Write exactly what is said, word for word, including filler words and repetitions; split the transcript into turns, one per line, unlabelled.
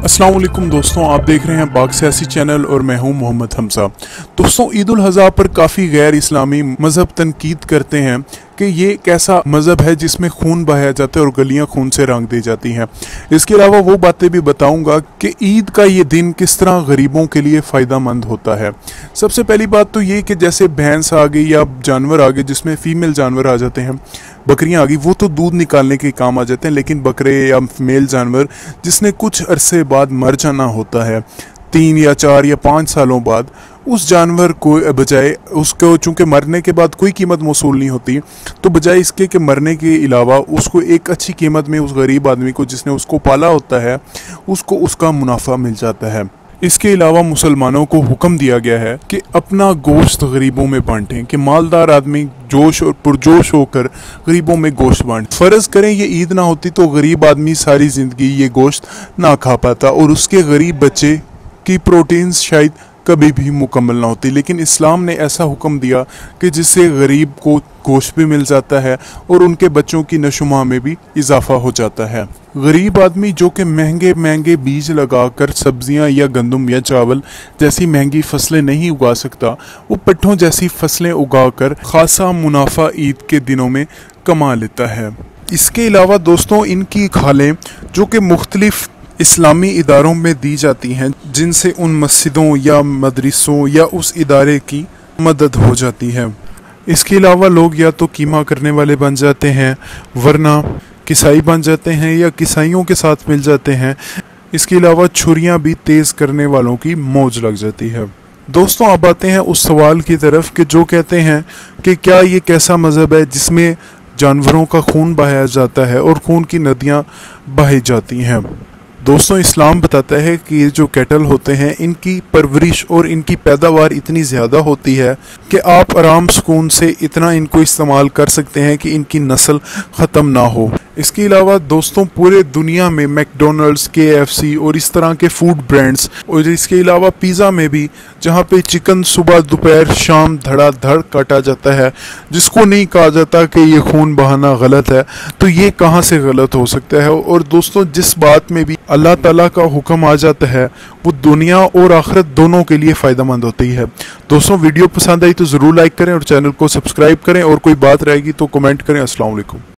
अस्सलाम वालेकुम दोस्तों, आप देख रहे हैं बाग सियासी चैनल और मैं हूं मोहम्मद हमजा। दोस्तों, ईद उल अज़हा पर काफ़ी गैर इस्लामी मज़हब तनकीद करते हैं कि ये कैसा मज़हब है जिसमें खून बहाया जाता है और गलियां खून से रंग दी जाती हैं। इसके अलावा वो बातें भी बताऊंगा कि ईद का ये दिन किस तरह गरीबों के लिए फ़ायदा मंद होता है। सबसे पहली बात तो ये कि जैसे भैंस आ गई या जानवर आ गए जिसमें फ़ीमेल जानवर आ जाते हैं, बकरियां आ गई, वो तो दूध निकालने के काम आ जाते हैं, लेकिन बकरे या मेल जानवर जिसने कुछ अरसे बाद मर जाना होता है, तीन या चार या पाँच सालों बाद, उस जानवर को बजाय उसको, चूंकि मरने के बाद कोई कीमत मौसूल नहीं होती, तो बजाय इसके कि मरने के अलावा उसको एक अच्छी कीमत में उस गरीब आदमी को जिसने उसको पाला होता है उसको उसका मुनाफा मिल जाता है। इसके अलावा मुसलमानों को हुक्म दिया गया है कि अपना गोश्त गरीबों में बांटें, कि मालदार आदमी जोश और पुरजोश होकर गरीबों में गोश्त बांटे। फ़र्ज़ करें ये ईद ना होती तो गरीब आदमी सारी ज़िंदगी ये गोश्त ना खा पाता और उसके गरीब बच्चे की प्रोटीन्स शायद कभी भी मुकम्मल ना होती, लेकिन इस्लाम ने ऐसा हुक्म दिया कि जिससे गरीब को गोश्त भी मिल जाता है और उनके बच्चों की नशुमा में भी इजाफा हो जाता है। गरीब आदमी जो कि महंगे महंगे बीज लगाकर सब्जियां या गंदम या चावल जैसी महंगी फसलें नहीं उगा सकता, वो पट्ठों जैसी फसलें उगाकर खासा मुनाफा ईद के दिनों में कमा लेता है। इसके अलावा दोस्तों, इनकी खालें जो कि मुख्तलिफ इस्लामी इदारों में दी जाती हैं, जिनसे उन मस्जिदों या मदरसों या उस इदारे की मदद हो जाती है। इसके अलावा लोग या तो कीमा करने वाले बन जाते हैं, वरना किसाई बन जाते हैं या किसाइयों के साथ मिल जाते हैं। इसके अलावा छुरियां भी तेज़ करने वालों की मौज लग जाती है। दोस्तों, अब आते हैं उस सवाल की तरफ कि जो कहते हैं कि क्या ये कैसा मज़हब है जिसमें जानवरों का खून बहाया जाता है और खून की नदियाँ बहाई जाती हैं। दोस्तों, इस्लाम बताता है कि ये जो कैटल होते हैं इनकी परवरिश और इनकी पैदावार इतनी ज़्यादा होती है कि आप आराम सुकून से इतना इनको इस्तेमाल कर सकते हैं कि इनकी नस्ल ख़त्म ना हो। इसके अलावा दोस्तों, पूरे दुनिया में मैकडोनल्ड्स, के एफ सी और इस तरह के फूड ब्रांड्स, और इसके अलावा पिज़्ज़ा में भी, जहाँ पे चिकन सुबह दोपहर शाम धड़ाधड़ काटा जाता है, जिसको नहीं कहा जाता कि ये खून बहाना गलत है, तो ये कहाँ से गलत हो सकता है। और दोस्तों, जिस बात में भी अल्लाह ताला का हुक्म आ जाता है वो दुनिया और आखिरत दोनों के लिए फ़ायदेमंद होती है। दोस्तों, वीडियो पसंद आई तो ज़रूर लाइक करें और चैनल को सब्सक्राइब करें, और कोई बात रहेगी तो कमेंट करें। अस्सलाम वालेकुम।